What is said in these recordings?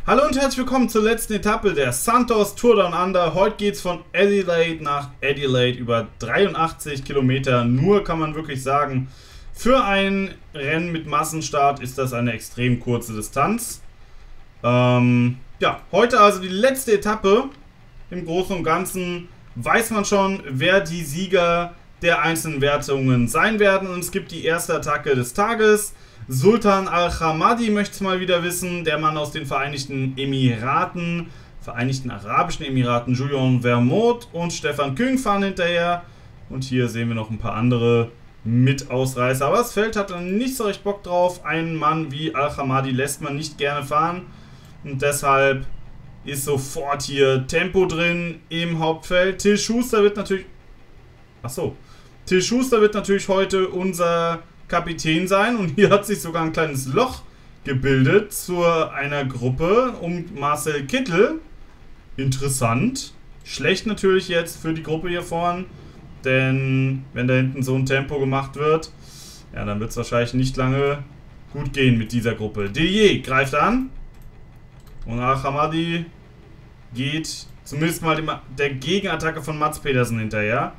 Hallo und herzlich willkommen zur letzten Etappe der Santos Tour Down Under. Heute geht es von Adelaide nach Adelaide über 83 Kilometer. Nur kann man wirklich sagen, für ein Rennen mit Massenstart ist das eine extrem kurze Distanz. Ja, heute also die letzte Etappe. Im Großen und Ganzen weiß man schon, wer die Sieger der einzelnen Wertungen sein werden. Und es gibt die erste Attacke des Tages. Sultan Al-Hamadi möchte es mal wieder wissen. Der Mann aus den Vereinigten Arabischen Emiraten, Julian Vermont und Stefan Küng fahren hinterher. Und hier sehen wir noch ein paar andere Mit-Ausreißer. Aber das Feld hat dann nicht so recht Bock drauf. Einen Mann wie Al-Hamadi lässt man nicht gerne fahren. Und deshalb ist sofort hier Tempo drin im Hauptfeld. Till Schuster wird natürlich... Till Schuster wird natürlich heute unser Kapitän sein. Und hier hat sich sogar ein kleines Loch gebildet zu einer Gruppe um Marcel Kittel. Interessant. Schlecht natürlich jetzt für die Gruppe hier vorne. Denn wenn da hinten so ein Tempo gemacht wird, ja, dann wird es wahrscheinlich nicht lange gut gehen mit dieser Gruppe. Dillier greift an. Und Al-Hamadi geht zumindest mal der Gegenattacke von Mads Pedersen hinterher.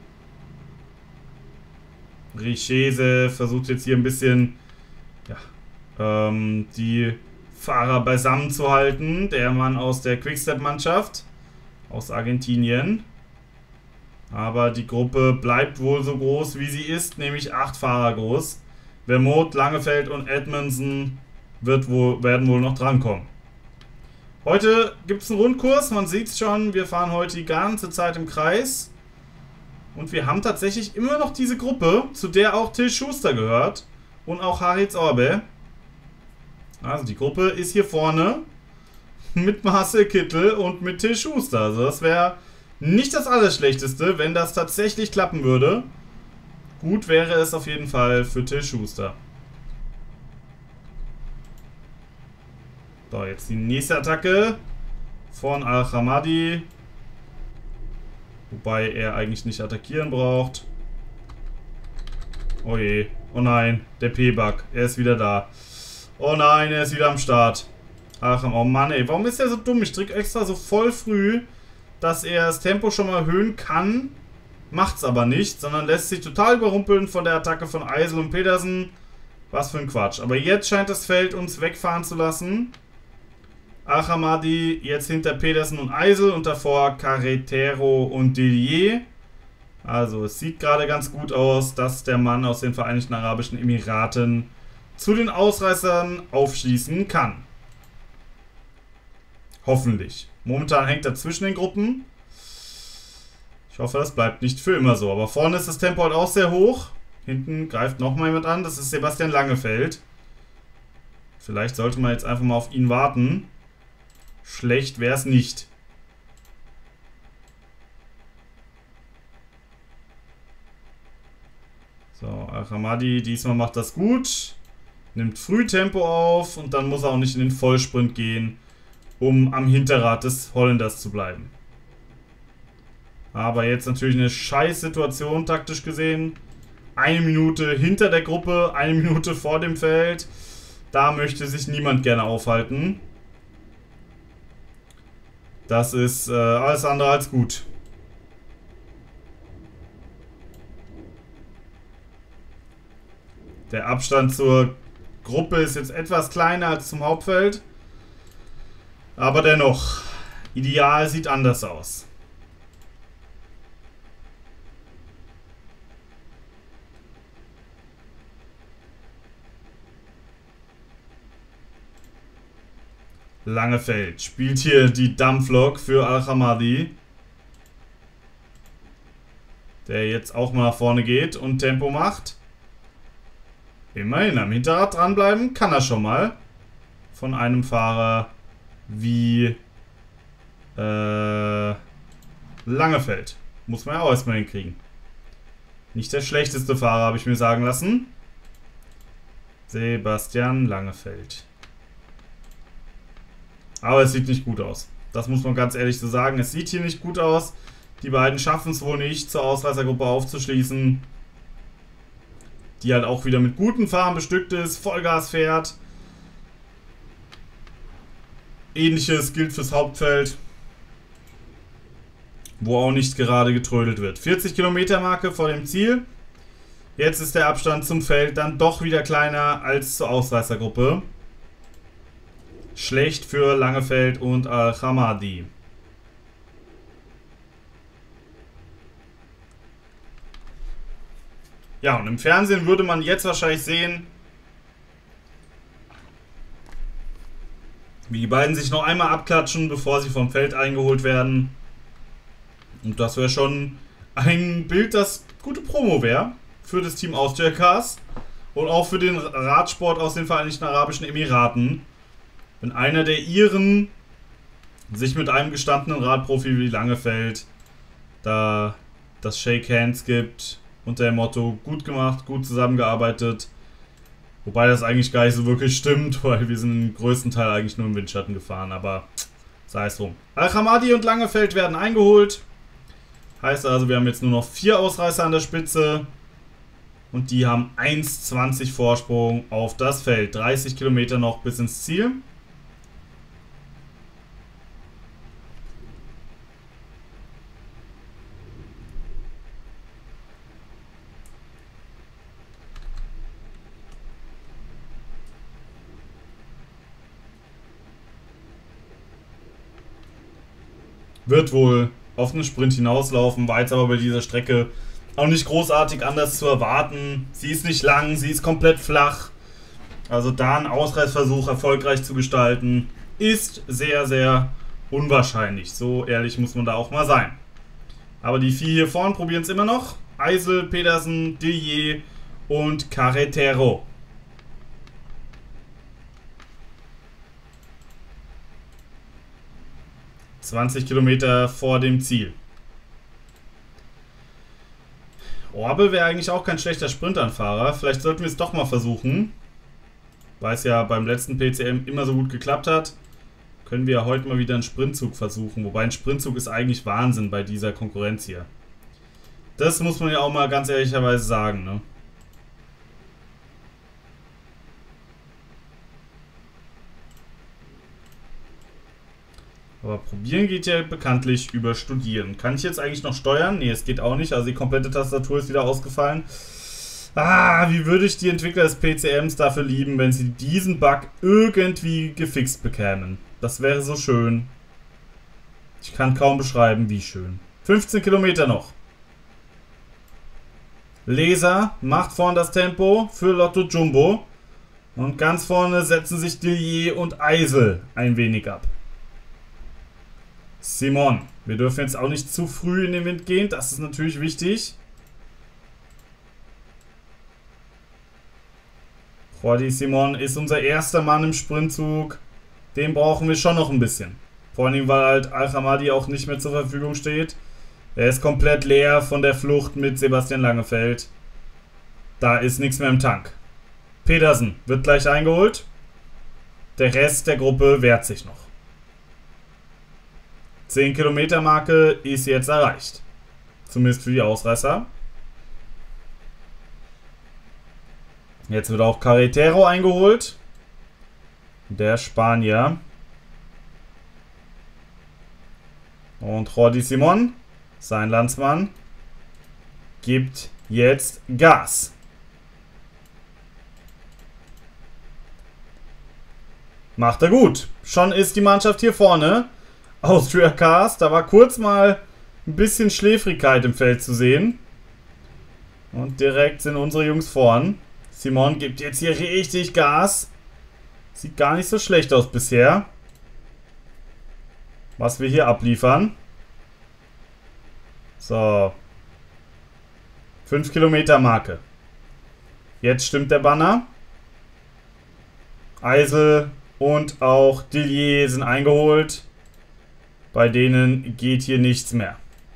Richese versucht jetzt hier ein bisschen die Fahrer beisammen zu halten. Der Mann aus der Quickstep-Mannschaft aus Argentinien. Aber die Gruppe bleibt wohl so groß, wie sie ist, nämlich 8 Fahrer groß. Vermont, Langefeld und Edmondson werden wohl noch drankommen. Heute gibt es einen Rundkurs, man sieht es schon, wir fahren heute die ganze Zeit im Kreis. Und wir haben tatsächlich immer noch diese Gruppe, zu der auch Till Schuster gehört. Und auch Haritz Orbe. Also die Gruppe ist hier vorne mit Marcel Kittel und mit Till Schuster. Also das wäre nicht das Allerschlechteste, wenn das tatsächlich klappen würde. Gut wäre es auf jeden Fall für Till Schuster. So, jetzt die nächste Attacke von Al-Hamadi. Wobei er eigentlich nicht attackieren braucht. Oh je. Oh nein, der P-Bug. Er ist wieder da. Oh nein, er ist wieder am Start. Ach, oh Mann, ey. Warum ist er so dumm? Ich drücke extra so voll früh, dass er das Tempo schon mal erhöhen kann. Macht's aber nicht, sondern lässt sich total überrumpeln von der Attacke von Eisel und Pedersen. Was für ein Quatsch. Aber jetzt scheint das Feld uns wegfahren zu lassen. Al-Hamadi jetzt hinter Pedersen und Eisel und davor Carretero und Dillier. Also es sieht gerade ganz gut aus, dass der Mann aus den Vereinigten Arabischen Emiraten zu den Ausreißern aufschließen kann. Hoffentlich. Momentan hängt er zwischen den Gruppen. Ich hoffe, das bleibt nicht für immer so. Aber vorne ist das Tempo halt auch sehr hoch. Hinten greift nochmal jemand an. Das ist Sebastian Langefeld. Vielleicht sollte man jetzt einfach mal auf ihn warten. Schlecht wäre es nicht. So, Al-Hamadi diesmal macht das gut. Nimmt früh Tempo auf und dann muss er auch nicht in den Vollsprint gehen, um am Hinterrad des Holländers zu bleiben. Aber jetzt natürlich eine scheiß Situation, taktisch gesehen. 1 Minute hinter der Gruppe, 1 Minute vor dem Feld. Da möchte sich niemand gerne aufhalten. Das ist alles andere als gut. Der Abstand zur Gruppe ist jetzt etwas kleiner als zum Hauptfeld. Aber dennoch, ideal sieht anders aus. Langefeld spielt hier die Dampflok für Al-Hamadi. Der jetzt auch mal nach vorne geht und Tempo macht. Immerhin am Hinterrad dranbleiben kann er schon mal. Von einem Fahrer wie Langefeld. Muss man ja auch erstmal hinkriegen. Nicht der schlechteste Fahrer, habe ich mir sagen lassen. Sebastian Langefeld. Aber es sieht nicht gut aus. Das muss man ganz ehrlich so sagen. Es sieht hier nicht gut aus. Die beiden schaffen es wohl nicht, zur Ausreißergruppe aufzuschließen. Die halt auch wieder mit guten Fahrern bestückt ist. Vollgas fährt. Ähnliches gilt fürs Hauptfeld, wo auch nicht gerade getrödelt wird. 40 Kilometer Marke vor dem Ziel. Jetzt ist der Abstand zum Feld dann doch wieder kleiner als zur Ausreißergruppe. Schlecht für Langefeld und Al-Hamadi. Ja, und im Fernsehen würde man jetzt wahrscheinlich sehen, wie die beiden sich noch einmal abklatschen, bevor sie vom Feld eingeholt werden. Und das wäre schon ein Bild, das gute Promo wäre für das Team Austria Cars und auch für den Radsport aus den Vereinigten Arabischen Emiraten. Wenn einer der Iren sich mit einem gestandenen Radprofi wie Langefeld da das Shake Hands gibt unter dem Motto gut gemacht, gut zusammengearbeitet. Wobei das eigentlich gar nicht so wirklich stimmt, weil wir sind im größten Teil eigentlich nur im Windschatten gefahren, aber sei es drum. Al-Hamadi und Langefeld werden eingeholt. Heißt also, wir haben jetzt nur noch 4 Ausreißer an der Spitze. Und die haben 1,20 Vorsprung auf das Feld. 30 Kilometer noch bis ins Ziel. Wird wohl auf einen Sprint hinauslaufen, war jetzt aber bei dieser Strecke auch nicht großartig anders zu erwarten. Sie ist nicht lang, sie ist komplett flach. Also da einen Ausreißversuch erfolgreich zu gestalten, ist sehr, sehr unwahrscheinlich. So ehrlich muss man da auch mal sein. Aber die 4 hier vorne probieren es immer noch. Eisel, Pedersen, Dillier und Carretero. ...20 Kilometer vor dem Ziel. Orbe wäre eigentlich auch kein schlechter Sprintanfahrer. Vielleicht sollten wir es doch mal versuchen. Weil es ja beim letzten PCM immer so gut geklappt hat. Können wir ja heute mal wieder einen Sprintzug versuchen. Wobei ein Sprintzug ist eigentlich Wahnsinn bei dieser Konkurrenz hier. Das muss man ja auch mal ganz ehrlicherweise sagen, ne? Aber probieren geht ja bekanntlich über studieren. Kann ich jetzt eigentlich noch steuern? Ne, es geht auch nicht. Also die komplette Tastatur ist wieder ausgefallen. Ah, wie würde ich die Entwickler des PCMs dafür lieben, wenn sie diesen Bug irgendwie gefixt bekämen. Das wäre so schön. Ich kann kaum beschreiben, wie schön. 15 Kilometer noch. Leser macht vorne das Tempo für Lotto Jumbo. Und ganz vorne setzen sich Dillier und Eisel ein wenig ab. Simon. Wir dürfen jetzt auch nicht zu früh in den Wind gehen. Das ist natürlich wichtig. Jordi Simon ist unser erster Mann im Sprintzug. Den brauchen wir schon noch ein bisschen. Vor allem, weil halt Al-Hamadi auch nicht mehr zur Verfügung steht. Er ist komplett leer von der Flucht mit Sebastian Langefeld. Da ist nichts mehr im Tank. Pedersen wird gleich eingeholt. Der Rest der Gruppe wehrt sich noch. 10 Kilometer Marke ist jetzt erreicht. Zumindest für die Ausreißer. Jetzt wird auch Carretero eingeholt. Der Spanier. Und Jordi Simon, sein Landsmann, gibt jetzt Gas. Macht er gut. Schon ist die Mannschaft hier vorne. Austria Cars, da war kurz mal ein bisschen Schläfrigkeit im Feld zu sehen. Und direkt sind unsere Jungs vorn. Simon gibt jetzt hier richtig Gas. Sieht gar nicht so schlecht aus bisher. Was wir hier abliefern. So. 5 Kilometer Marke. Jetzt stimmt der Banner. Eisel und auch Dillier sind eingeholt. Bei denen geht hier nichts mehr.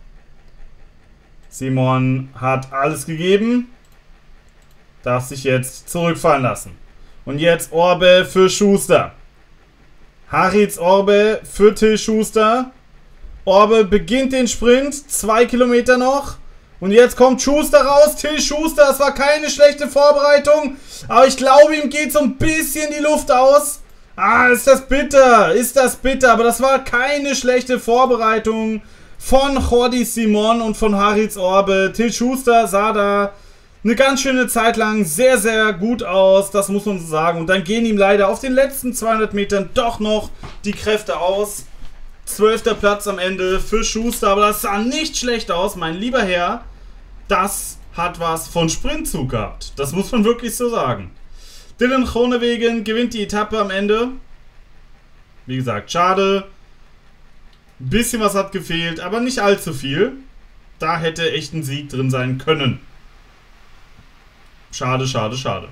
Simon hat alles gegeben. Darf sich jetzt zurückfallen lassen. Und jetzt Orbe für Schuster. Haritz Orbe für Till Schuster. Orbe beginnt den Sprint. 2 Kilometer noch. Und jetzt kommt Schuster raus. Till Schuster, das war keine schlechte Vorbereitung. Aber ich glaube, ihm geht so ein bisschen die Luft aus. Ah, ist das bitter. Ist das bitter. Aber das war keine schlechte Vorbereitung von Jordi Simon und von Haritz Orbe. Till Schuster sah da eine ganz schöne Zeit lang sehr, sehr gut aus. Das muss man so sagen. Und dann gehen ihm leider auf den letzten 200 Metern doch noch die Kräfte aus. 12. Platz am Ende für Schuster. Aber das sah nicht schlecht aus, mein lieber Herr. Das hat was von Sprintzug gehabt. Das muss man wirklich so sagen. Dylan Groenewegen gewinnt die Etappe am Ende. Wie gesagt, schade. Ein bisschen was hat gefehlt, aber nicht allzu viel. Da hätte echt ein Sieg drin sein können. Schade, schade, schade.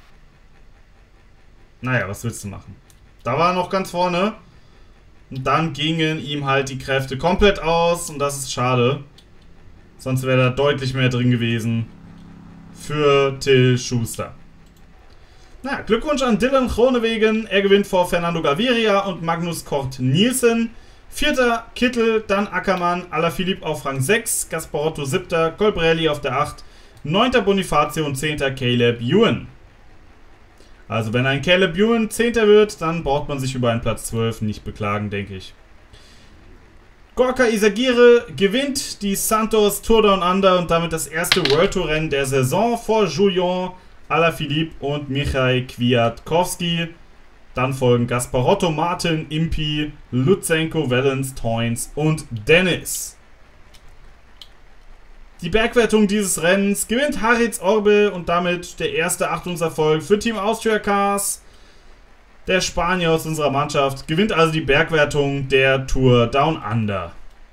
Naja, was willst du machen? Da war er noch ganz vorne. Und dann gingen ihm halt die Kräfte komplett aus. Und das ist schade. Sonst wäre da deutlich mehr drin gewesen für Till Schuster. Na, Glückwunsch an Dylan Groenewegen. Er gewinnt vor Fernando Gaviria und Magnus Cort Nielsen. 4. Kittel, dann Ackermann, Alaphilippe auf Rang 6, Gasparotto 7., Colbrelli auf der 8, 9. Bonifacio und 10. Caleb Ewan. Also wenn ein Caleb Ewan 10. wird, dann braucht man sich über einen Platz 12 nicht beklagen, denke ich. Gorka Izagirre gewinnt die Santos Tour Down Under und damit das erste World Tour Rennen der Saison vor Julian Alaphilippe und Michał Kwiatkowski. Dann folgen Gasparotto, Martin, Impi, Lutsenko, Wellens, Toyns und Dennis. Die Bergwertung dieses Rennens gewinnt Haritz Orbe und damit der erste Achtungserfolg für Team Austria Cars. Der Spanier aus unserer Mannschaft gewinnt also die Bergwertung der Tour Down Under.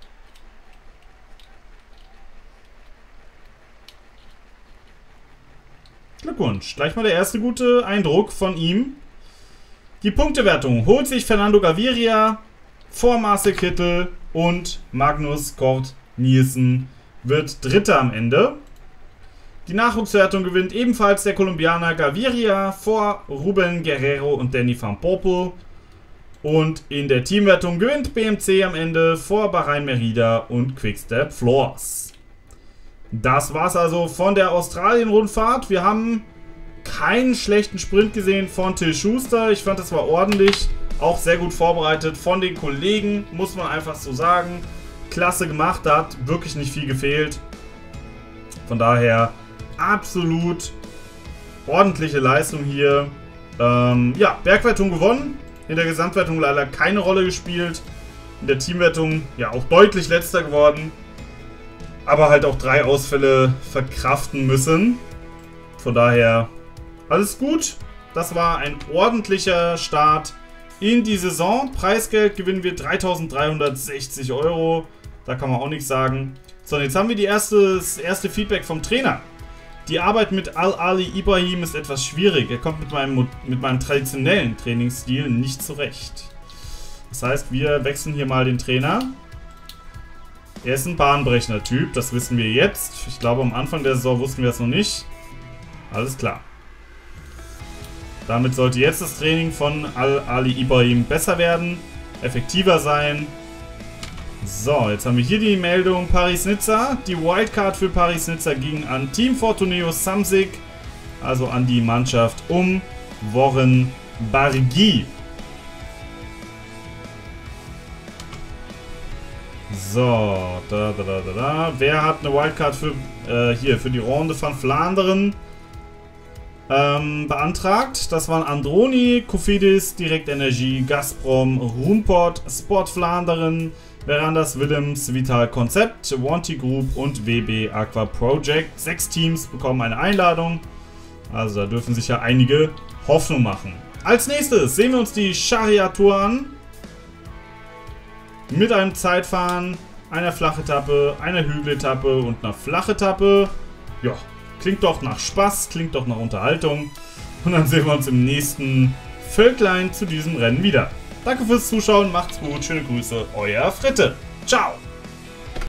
Glückwunsch, gleich mal der erste gute Eindruck von ihm. Die Punktewertung holt sich Fernando Gaviria vor Marcel Kittel und Magnus Cort Nielsen wird Dritter am Ende. Die Nachwuchswertung gewinnt ebenfalls der Kolumbianer Gaviria vor Ruben Guerrero und Danny van Poppel. Und in der Teamwertung gewinnt BMC am Ende vor Bahrain Merida und Quickstep Floors. Das war's also von der Australien-Rundfahrt. Wir haben keinen schlechten Sprint gesehen von Till Schuster. Ich fand, das war ordentlich. Auch sehr gut vorbereitet von den Kollegen, muss man einfach so sagen. Klasse gemacht, da hat wirklich nicht viel gefehlt. Von daher absolut ordentliche Leistung hier. Ja, Bergwertung gewonnen. In der Gesamtwertung leider keine Rolle gespielt. In der Teamwertung ja auch deutlich letzter geworden. Aber halt auch 3 Ausfälle verkraften müssen. Von daher alles gut. Das war ein ordentlicher Start in die Saison. Preisgeld gewinnen wir 3.360 €. Da kann man auch nichts sagen. So, und jetzt haben wir das erste Feedback vom Trainer. Die Arbeit mit Al-Ali Ibrahim ist etwas schwierig. Er kommt mit meinem traditionellen Trainingsstil nicht zurecht. Das heißt, wir wechseln hier mal den Trainer. Er ist ein Bahnbrechner-Typ, das wissen wir jetzt. Ich glaube, am Anfang der Saison wussten wir das noch nicht. Alles klar. Damit sollte jetzt das Training von Al-Ali Ibrahim besser werden, effektiver sein. So, jetzt haben wir hier die Meldung Paris-Nizza. Die Wildcard für Paris-Nizza ging an Team Fortuneo Samsic, also an die Mannschaft um Warren Barguil. So, wer hat eine Wildcard für für die Ronde van Vlaanderen beantragt? Das waren Androni, Cofidis, Direct Energie, Gazprom, Rumport, Sport Vlaanderen, Verandas Willems, Vital Concept, Wanty Group und WB Aqua Project. 6 Teams bekommen eine Einladung. Also da dürfen sich ja einige Hoffnung machen. Als nächstes sehen wir uns die Sharia Tour an. Mit einem Zeitfahren, einer Flachetappe, einer Hügeletappe und einer Flachetappe. Ja, klingt doch nach Spaß, klingt doch nach Unterhaltung. Und dann sehen wir uns im nächsten Völklein zu diesem Rennen wieder. Danke fürs Zuschauen, macht's gut, schöne Grüße, euer Fritte. Ciao!